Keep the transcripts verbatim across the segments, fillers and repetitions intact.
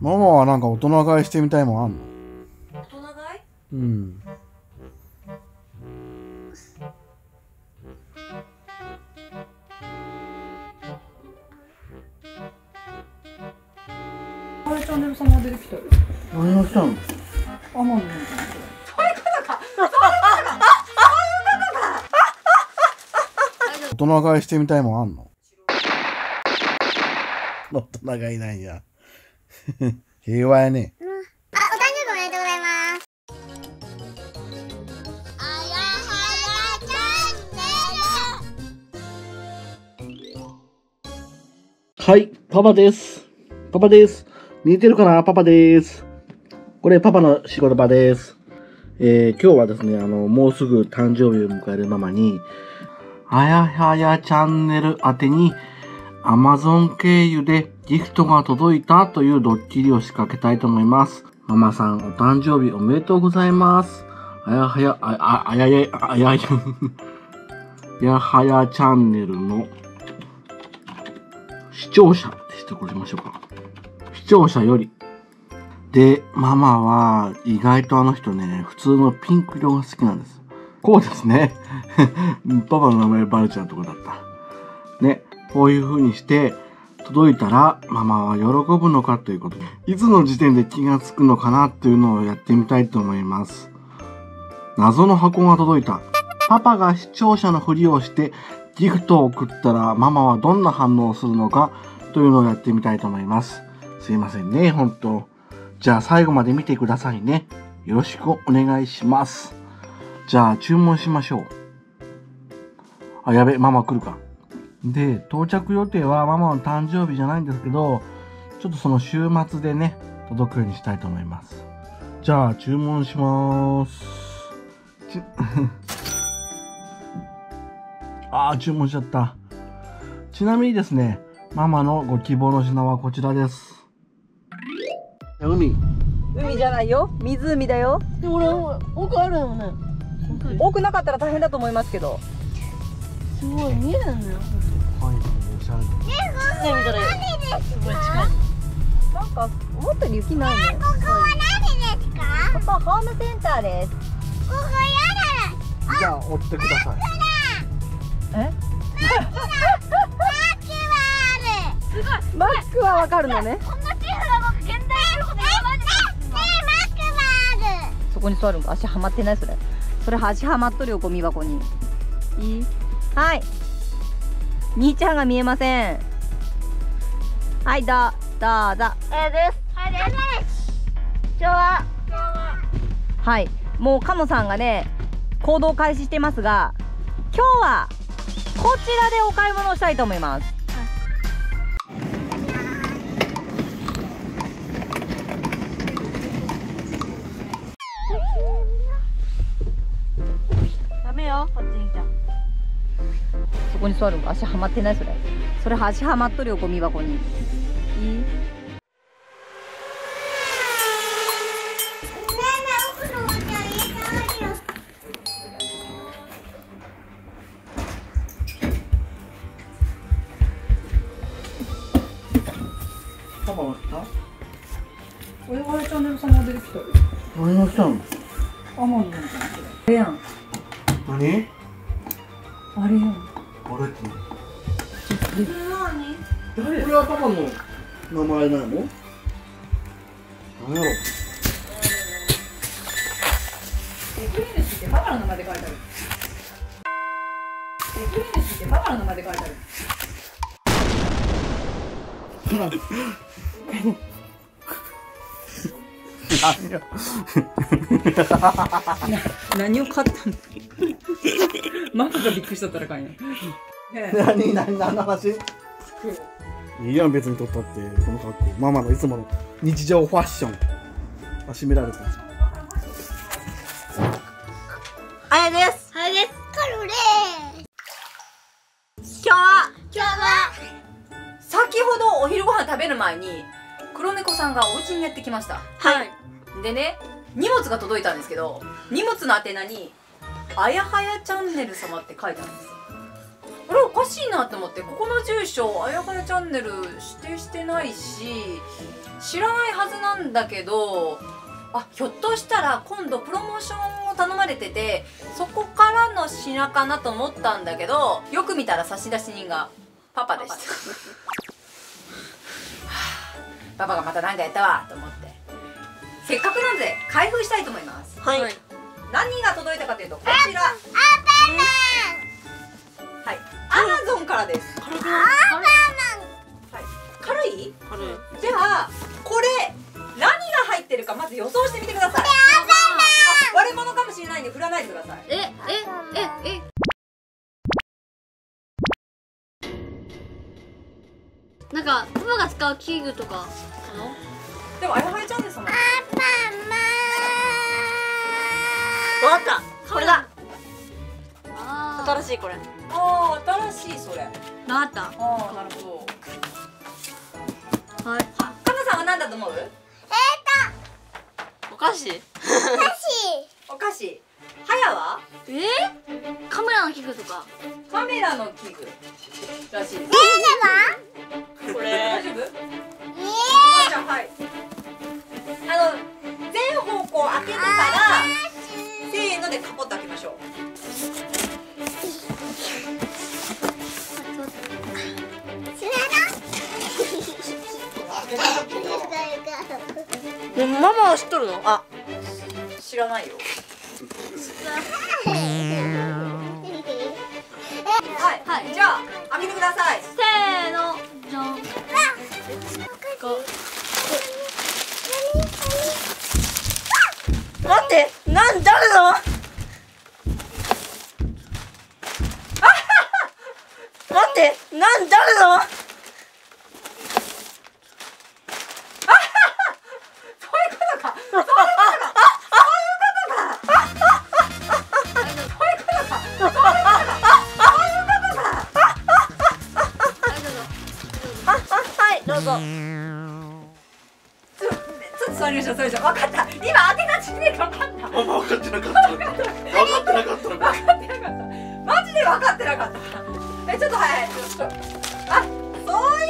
ママはなんか大人買いしてみたいもんあんの？ 大人買い？ うん。 あれチャンネル様出てきたよ。 何をしたの？ アマンの。 そういうことか。 大人買いしてみたいもんあんの？大人がいないや。平和やね。 あ、お誕生日おめでとうございます。あやはやチャンネル。 はい、パパです。パパです。見えてるかな？パパです。これパパの仕事場です。えー、今日はですね、あの、もうすぐ誕生日を迎えるママに、あやはやチャンネル宛てに Amazon 経由でギフトが届いたというドッキリを仕掛けたいと思います。ママさんお誕生日おめでとうございます。あやはや、あ、あ、あやや、あやや、やはやチャンネルの視聴者ってしてこれましょうか。視聴者より。で、ママは意外とあの人ね、普通のピンク色が好きなんです。こうですね。パパの名前バレちゃうとこだった。ね、こういう風にして届いたらママは喜ぶのかということで、いつの時点で気がつくのかなというのをやってみたいと思います。謎の箱が届いた。パパが視聴者のふりをしてギフトを送ったらママはどんな反応をするのかというのをやってみたいと思います。すいませんね、ほんと。じゃあ最後まで見てくださいね。よろしくお願いします。じゃあ注文しましょう。あ、やべ、ママ来るか。で、到着予定はママの誕生日じゃないんですけど、ちょっとその週末でね、届くようにしたいと思います。じゃあ注文しまーす。ちあー、注文しちゃった。ちなみにですね、ママのご希望の品はこちらです。海。 海じゃないよ。湖だよ。 でも俺奥あるよね。 多くなかったら大変だと思いますけど。 すごい見えるんだよ。 はい、おしゃれ。 ね見たらすごい近い。 なんか思ったより雪ないね。 ここは何ですか？ ここホームセンターです。 ここやだ。 じゃあ追ってください。 え？ マックはある。すごい。 マックはわかるのね。 こんなチーフが僕現代のこと言わないで。ねえ、マックはある。 そこに座るんか。足はまってないそれ。それ足はまっとるよゴミ箱に。いい？はい。兄ちゃんが見えません。はい、どう、どうぞ。 えです。はいです。今日は。今日は。 はい、もうカモさんがね、行動開始してますが、今日はこちらでお買い物をしたいと思います。 ダメよ、こっちに来た。 そこに座るんか。足はまってないそれ。それ足はまっとるよゴミ箱に。いい？ パパは来た？ おやはやチャンネル様出てきたよ。 何が来たの？ アマンの。あれやん。 何？ あれやん。 あれって誰？これはパパの名前なの？何やろ？ エクリネスってパパの名前で書いてある。エクリネスってパパの名前で書いてある。 何や何を買ったの？ママがびっくりしとったらかんや。 何何何の話？いいやん別に撮ったってこの格好。ママのいつもの日常ファッション。あ、閉められた。 あやです。 はいです。カルレー。 今日は今日は。 先ほどお昼ご飯食べる前に黒猫さんがお家にやってきました。 はい。 でね、荷物が届いたんですけど、荷物の宛名にあやはやチャンネル様って書いてあるんですよ。あら、こかしいなと思って、ここの住所あやはやチャンネル指定してないし知らないはずなんだけど、あ、ひょっとしたら今度プロモーションを頼まれてて、そこからの品かなと思ったんだけど、よく見たら差出人がパパでしたパパがまた何かやったわと思って、せっかくなんで開封したいと思います。 はい。 何が届いたかというと、こちら、はい、アマゾンからです。 軽くない？ はい、軽い？ 軽い。 じゃあこれ何が入ってるかまず予想してみてください。あ、割れ物かもしれないんで振らないでください。 え、え、え、え。なんかパパが使う器具とかかな。 でもあやはやちゃんですもん。 わかった。これだ。 あー、 新しいこれ。 ああ、新しいそれ。 なった。 ああ、なるほど。 はい。 かなさんは何だと思う？ お菓子。 お菓子。はやはえー、カメラの器具とか。 カメラの器具らしいです。 これ。 大丈夫？じゃあはい。あの全方向開けてからせーのでカポッと開けましょう。 でもママは知っとるの？あ、 知らないよ。はい、はい、じゃあ開けてください。 せーの、じゃん。こ待って、なん誰の？待って、なん誰の？どうぞ。 ちょっと座りましょう、座りましょう。分かった。今開けた時点で分かった。 ママ分かってなかったのか。分かってなかったのか。 分かってなかった。マジで分かってなかった。え、ちょっとはい、ちょっと。あ、そういうことか。ね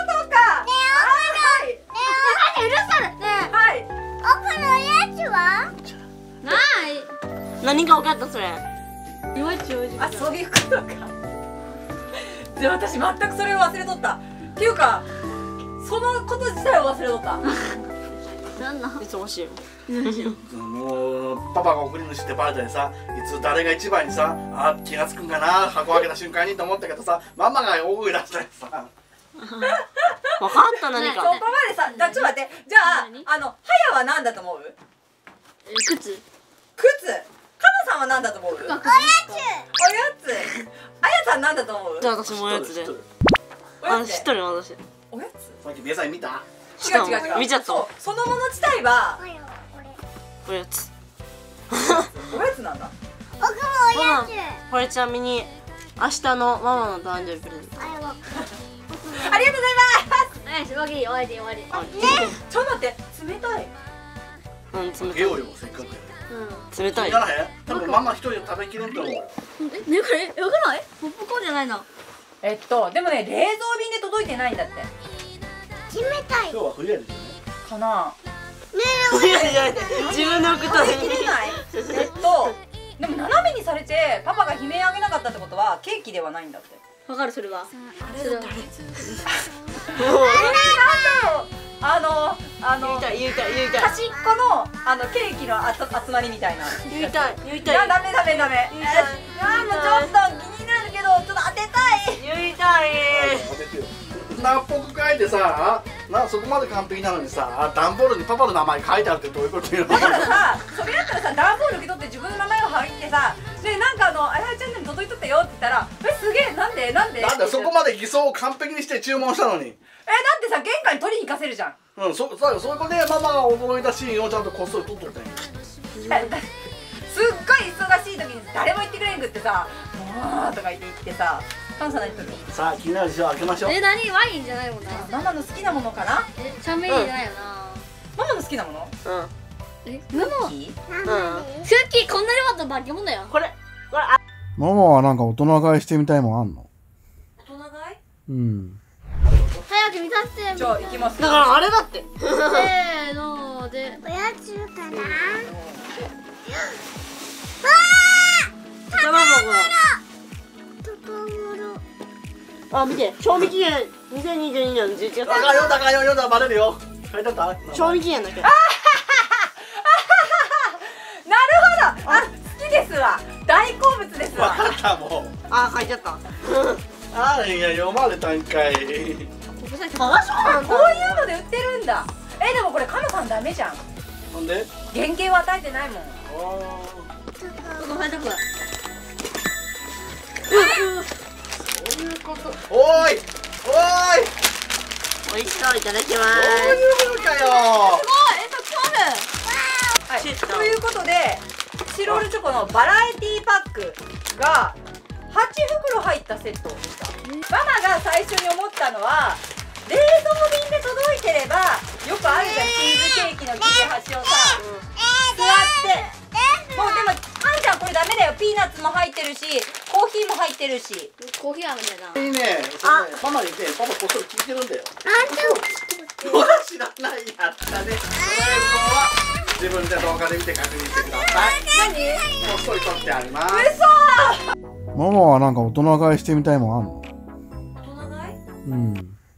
え、 うるさいね。 はい。 奥のやつは？ない。 何が分かったそれ？ よいちよいち。 あ、そういうことか。で、私全くそれを忘れとった。っていうか、そのこと自体を忘れとった。 なんなん？ 忙しいよ。 もうパパが送り主ってバレたりさ、いつ誰が一番にさ、あ、気がつくんかな、箱開けた瞬間にと思ったけどさ、ママが大声出したりさ。 分かった何そこか。 までさ、じゃあちょっと待って。じゃあ、あの、はやは何だと思う？ 靴。 靴。かなさんは何だと思う？おやつ。おやつ。あやさん何だと思う？ じゃあ私もおやつで。あ、 おやつで知っとるよ私。 おやつ？ さっき皆さん見た？ 違う違う違う。 見ちゃった。 そう、そのもの自体はおやつ。 おやつなんだ。 ママ、これちなみに明日のママの誕生日プレゼント。 ありがとうございます。 終わり終わり終わり。 ちょっと待って、冷たい。 うん、冷たい。 あげようよ、せっかくや。 冷たい。 いらない？多分ママ一人で食べきれんと思うよ。 え、ねこれ、よくない？ポップコーンじゃないの。 えっと、でもね、冷蔵便で届いてないんだって。 冷たい。 今日は冬やですよね。 かな。 いやいやいや、自分で送ったのに。 食べきれない？えっと、でも斜めにされてパパが悲鳴あげなかったってことはケーキではないんだって。 わかるそれは。それは。 あの、あの、 言いたい言いたい言いたい。 端っこのあのケーキのあつ集まりみたいな。 言いたい言いたい。 いや、ダメダメダメ。 言いたいあ、もうちょっと気になるけど、ちょっと当てたい。 言いたい。 当ててよ。なっぽく書いてさ、なそこまで完璧なのにさ、段ボールにパパの名前書いてあるってどういうこと言うの？ だからさ、それだったらさ、段ボール受け取って自分の名前を入ってさ、で、なんかあの、あやはチャンネルに届いとったよって言ったら、え、すげえ、なんでなんでなんでそこまで偽装を完璧にして注文したのに。 え、だってさ、玄関に取りに行かせるじゃん。 うん、そそうそこでママが驚いたシーンをちゃんとこっそり撮っとったんや。 すっごい忙しい時に誰も言ってくれんくってさ、もうとか言って言ってさ、パンさん何言っとる？ さあ気になるでしょ、開けましょう。 え、何ワインじゃないもんな。 ママの好きなものかな？ え、シャンメリーじゃないよな。 ママの好きなもの？ うん。 え、ママ。 いい？ うん。 クッキーこんなにまた化け物だよ。 これこれあ。 ママはなんか大人買いしてみたいもんあんの？ うん。 早く見させて。 じゃあ行きますだからあれだって。 せーので。おやつかな。 卵が。あ、見て、賞味期限にせんにじゅうにねんのじゅういちがつ。 高いよ高いよ、読んだらバレるよ。書いてあった？ 賞味期限だけ。 なるほど、あ、好きですわ、大好物ですわ。 わかったもう。 あ、書いてあった。 あーいや読まれたんかい。 ここさ、探しあ、こういうので売ってるんだ。え、でもこれカノさんダメじゃん。 なんで？ 原型を与えてないもん。 あごめんなさい。 そういうこと。おーいおーい。 美味しそう、いただきまそういうことかよ。 はい、ということでチロルチョコのバラエティパックがはちふくろ入ったセットでした。ママが最初に思ったのは冷蔵便で届いてればよくあるじゃん、チーズケーキの切れ端をさ座ってもうでもあんちゃんこれダメだよ、ピーナッツも入ってるしコーヒーも入ってるし。 コーヒーあるんだな。 いいね。 あママにね、パパこっそり聞いてるんだよ。 あ、でも知らないやったね。は自分で動画で見て確認してください。 何？ こっそり撮ってあります。 嘘。 ママはなんか大人買いしてみたいもんあんの？ 大人買い？ うん。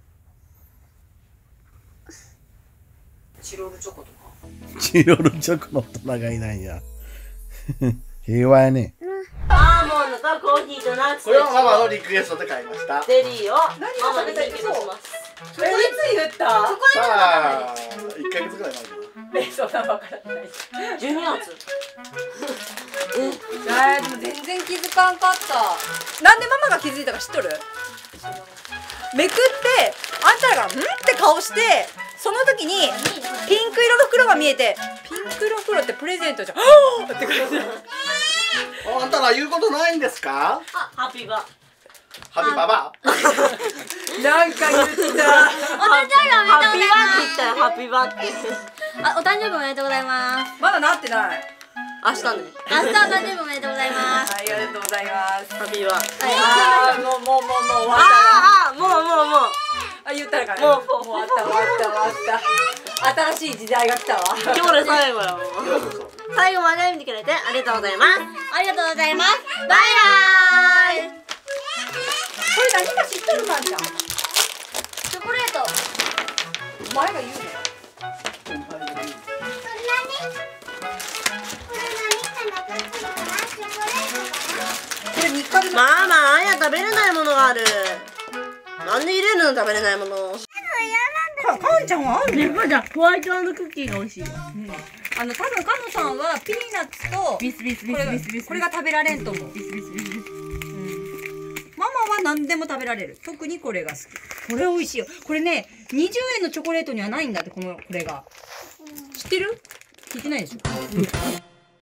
チロルチョコとか。 チロルチョコの大人がいないや。平和やね。 アーモンドとコーヒーとナッツとこれはママのリクエストで買いました。 ゼリーを何ママにが食べたい提供します。 それいつ言った？ さあ、いっかげつぐらい前かな。 え、そんなわからない。 じゅうにがつ。 えー、でも全然気づかんかった。なんでママが気づいたか知っとる？めくってあんたらが「ん?」って顔して、その時にピンク色の袋が見えて「ピンク色の袋ってプレゼントじゃん」はぁって感じ。 あんたら言うことないんですか？ ハッピーバー。 ハビババ。 なんか言った。 お誕生日おめでとうございハッピーバーって言まったよ、ハッピーバーって。 す。あ、お誕生日おめでとうございます。 まだなってない。 明日ね。 明日お誕生日おめでとうございます。 ありがとうございます。 ハッピーバー。 あー、もうもうもうもう終わったな。 あーあー、もうもうもう。 あ、言ったらかね。 もうもう終わった終わった終わった。新しい時代が来たわ。 今日で最後やもん。最後まで見てくれてありがとうございます。 ありがとうございます。バイバーイ。 これ何か知ってるかんちゃん。 チョコレート。 お前が言うね。これみっかで。 ママ、あや食べれないものがある。なんで入れるの食べれないもの。 か、かんちゃんはあるね。 まだホワイト&クッキーが美味しい。 あの、多分かのさんはピーナッツとビスビスビこれがスビスビス。 これが食べられんと思う。 ビスビスビスビス。 ママは何でも食べられる。特にこれが好き。これ美味しいよ。これね、にじゅうえんのチョコレートにはないんだって、このこれが。知ってる？聞いてないでしょ。